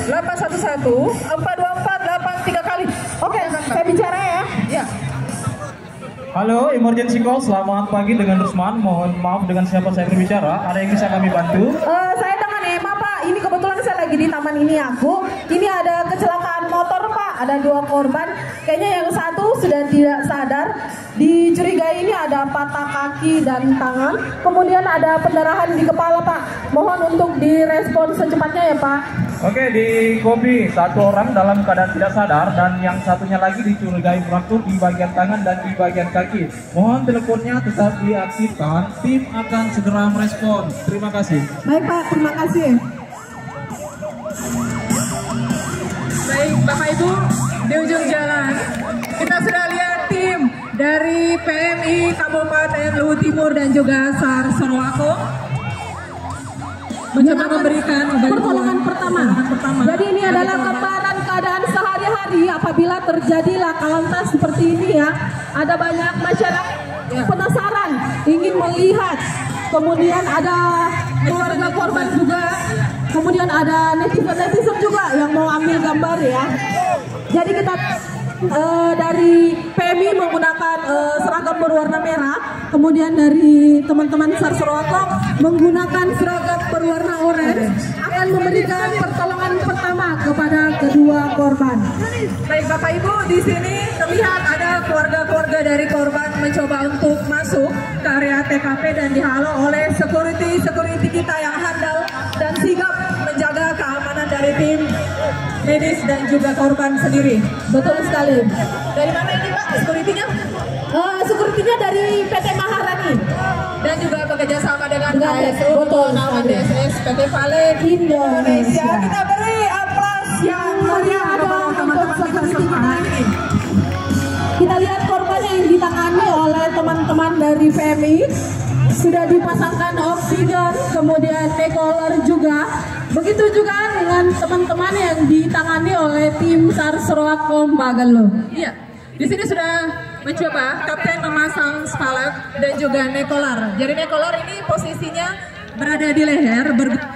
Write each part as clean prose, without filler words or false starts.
811 424 83 kali. Oke, saya bicara ya. Ya. Halo, emergency call. Selamat pagi dengan Rusman. Mohon maaf dengan siapa saya berbicara. Ada yang bisa kami bantu? Saya dengan Emma, Pak. Ini kebetulan saya lagi di taman ini aku. Ini ada kecelakaan motor, Pak. Ada 2 korban. Kayaknya yang satu sudah tidak sadar. Dicurigai ini ada patah kaki dan tangan. Kemudian ada pendarahan di kepala, Pak. Mohon untuk direspon secepatnya ya, Pak. Oke, di Kopi 1 orang dalam keadaan tidak sadar dan yang satunya lagi dicurigai fracture di bagian tangan dan di bagian kaki. Mohon teleponnya tetap diaktifkan. Tim akan segera merespon. Terima kasih. Baik, Pak. Terima kasih. Baik, Bapak Ibu, di ujung jalan kita sudah lihat tim dari PMI Kabupaten Luhut Timur dan juga SAR Sorowako mencoba memberikan pertolongan pertama. Jadi ini adalah gambaran keadaan sehari-hari apabila terjadi laka lantas seperti ini ya. Ada banyak masyarakat penasaran, ingin melihat. Kemudian ada keluarga korban juga. Kemudian ada netizen juga yang mau ambil gambar ya. Jadi kita dari PMI menggunakan seragam berwarna merah, kemudian dari teman-teman SAR Sorowako menggunakan seragam berwarna oranye akan memberikan pertolongan pertama kepada kedua korban. Baik Bapak Ibu, di sini terlihat ada keluarga-keluarga dari korban mencoba untuk masuk ke area TKP dan dihalau oleh security kita yang handal dan sigap menjaga keamanan dari tim medis dan juga korban sendiri. Betul sekali. Dari mana ini Pak security-nya? Security-nya dari PT Maharani Dan juga bekerja sama dengan KSU, betul, Nawan DSS, PT Vale Indonesia. Kita beri aplaus yang meriah untuk teman-teman kita semua. Kita lihat korban yang ditangani oleh teman-teman dari PMI. Sudah dipasangkan oksigen, kemudian nekoler juga. Begitu juga dengan teman-teman yang ditangani oleh tim SAR Sorowako Magalu. Iya, di sini sudah mencoba kapten memasang spalet dan juga nekolar. Jadi nekolar ini posisinya berada di leher,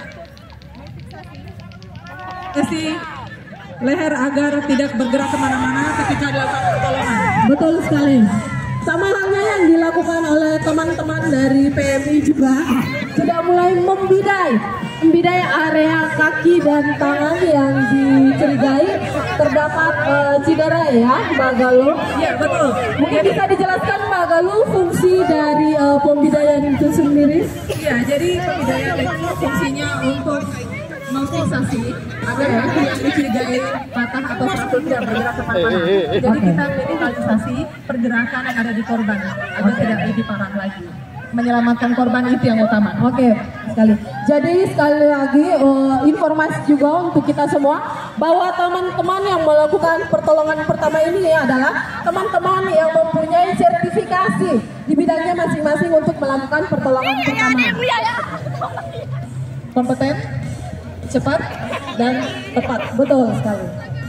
berfungsi leher agar tidak bergerak kemana-mana ketika dilakukan pertolongan. Betul sekali. Sama halnya yang dilakukan oleh teman-teman dari PMI juga sudah mulai membidai area kaki dan tangan yang dicurigai terdapat cedera ya, Mbak Galuh. Iya betul. Mungkin bisa dijelaskan Mbak Galuh fungsi dari pembidaian itu sendiri? Iya, jadi pembidaian itu fungsinya untuk memfiksasi agar kaki yang dicurigai patah atau fracture tidak bergerak kemana-mana. Jadi kita minimalisasi pergerakan yang ada di korban agar tidak lebih parah lagi. Menyelamatkan korban itu yang utama. Oke, sekali. Jadi sekali lagi informasi juga untuk kita semua bahwa teman-teman yang melakukan pertolongan pertama ini adalah teman-teman yang mempunyai sertifikasi di bidangnya masing-masing untuk melakukan pertolongan pertama. Kompeten, cepat, dan tepat. Betul sekali.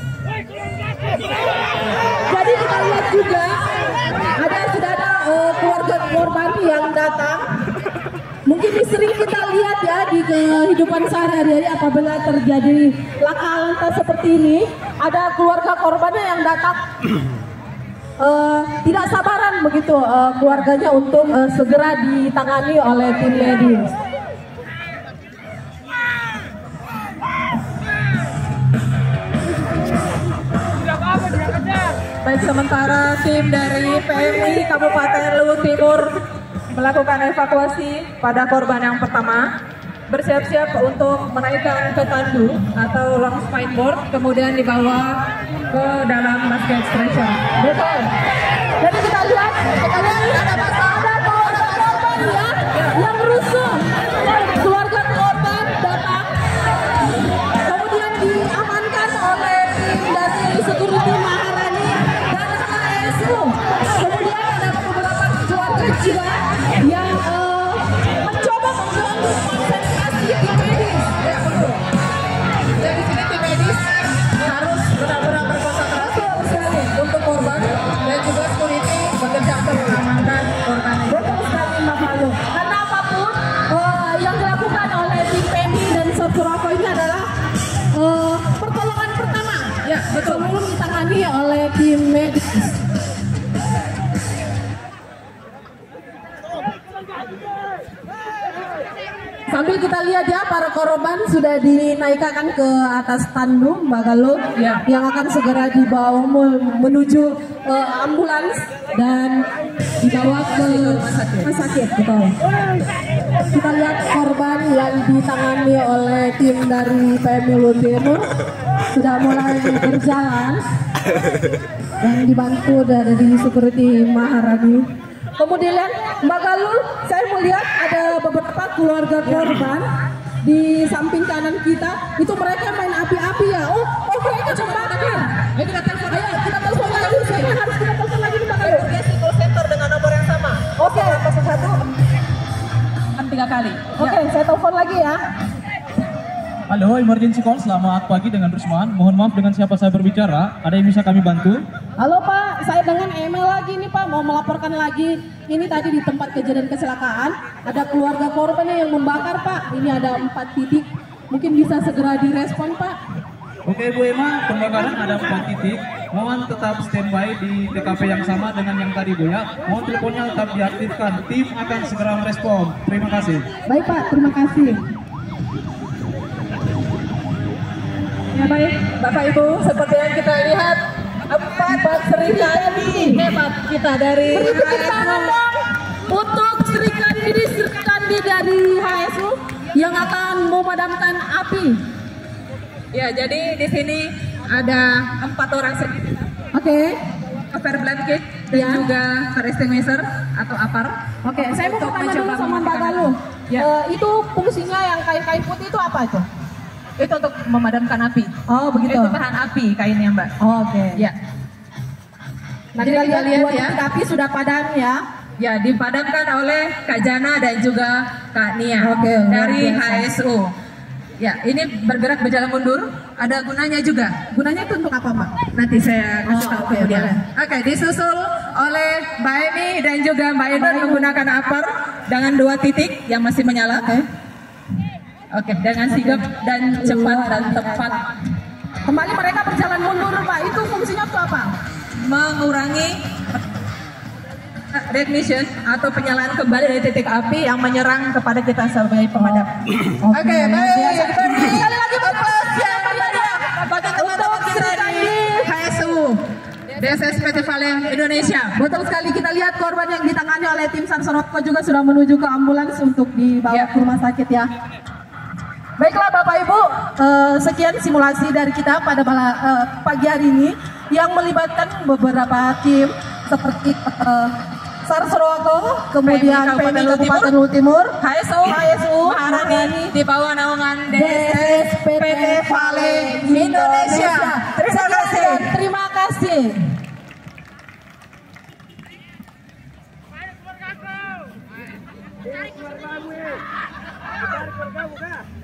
Jadi kita lihat juga sudah ada keluarga korban yang datang. Mungkin sering kita lihat ya di kehidupan sehari-hari apabila terjadi laka lantas seperti ini, ada keluarga korbannya yang datang tidak sabaran begitu keluarganya untuk segera ditangani oleh tim medis. Baik, sementara tim dari PMI Kabupaten Luhut Timur melakukan evakuasi pada korban yang pertama, bersiap-siap untuk menaikkan ke tandu atau long spine board, kemudian dibawa ke dalam basket stretcher. Betul. Jadi kita lihat ada korban ya yang rusuh. Keluarga korban datang, kemudian diamankan oleh tim dari security Maharani dan KSU. Kemudian ada beberapa keluarga juga yang mencoba mengganggu konsentrasi tim medis. Ya, betul. Dan di sini tim medis harus benar-benar berkonsentrasi untuk korban dan juga security bekerja untuk mengamankan korban. Betul sekali Mbak Malu. Karena apapun medis. Sambil kita lihat ya, para korban sudah dinaikkan ke atas tandu Mbak Galuh yang akan segera dibawa menuju ambulans dan dibawa ke rumah sakit. Betul. Kita lihat korban yang ditangani oleh tim dari PMI Luhut Timur sudah mulai berjalan dan dibantu dari security Maharani. Kemudian Mbak Galuh, saya melihat ada beberapa keluarga korban di samping kanan kita. Itu mereka main api-api ya. Oh, oke, itu coba kan. Ayo kita telepon lagi. Saya harus kita telepon lagi Mbak Galuh. Call center dengan nomor yang sama. Oke, 01 kan 3 kali. Oke, saya telepon lagi ya. Halo, emergency call, selamat pagi dengan Rusman. Mohon maaf, dengan siapa saya berbicara? Ada yang bisa kami bantu? Halo Pak, saya dengan email lagi nih Pak, mau melaporkan lagi. Ini tadi di tempat kejadian kecelakaan, ada keluarga korbannya yang membakar Pak. Ini ada 4 titik, mungkin bisa segera direspon Pak. Oke Bu Emma, pembakaran ada 4 titik. Mohon tetap standby di TKP yang sama dengan yang tadi Bu ya. Mohon teleponnya tetap diaktifkan, tim akan segera merespon. Terima kasih. Baik Pak, terima kasih. Ya baik, Bapak Ibu, seperti yang kita lihat, 4 Serikandi hebat kita dari Tangan untuk Serikandi dari HSU yang akan memadamkan api. Ya, jadi di sini ada 4 orang Serikandi. Oke. Fire blanket dan juga fire extinguisher atau APAR. Oke, saya mau bertanya dulu sama Mbak Galuh. Itu fungsinya yang kain-kain putih itu apa itu? Itu untuk memadamkan api. Oh, begitu. Itu bahan api kainnya, Mbak. Oh, oke. Ya. Nah, Jadi kita lihat ya. api sudah padam ya. Ya, dipadamkan oleh Kak Jana dan juga Kak Nia Oke, dari luar biasa. HSU. Ya, ini bergerak berjalan mundur. Ada gunanya juga. Gunanya itu untuk apa, Mbak? Nanti saya kasih tahu oke, kemudian. boleh. Oke, disusul oleh Mbak Emi dan juga Mbak Inun menggunakan APAR dengan 2 titik yang masih menyala. Oke, dengan sigap dan cepat dan tepat. Kembali mereka berjalan mundur, Pak. Itu fungsinya untuk apa? Mengurangi reignition atau penyalaan kembali dari titik api yang menyerang kepada kita sebagai pemadam. Oke, baik. Sekali lagi Aplaus ya bagi teman-teman kita di HSU DSSPT Vale Indonesia. Betul sekali, kita lihat korban yang ditangani oleh tim SAR Sorotko juga sudah menuju ke ambulans untuk dibawa ke rumah sakit ya. Baiklah Bapak Ibu, sekian simulasi dari kita pada pagi hari ini yang melibatkan beberapa tim seperti SAR Sorotko, kemudian PMI Kabupaten Luhut Timur, HSU Maharani di bawah naungan DSSPT Vale Indonesia. Terima kasih. Terima kasih. Cari keluarga gue. Cari keluarga bukan.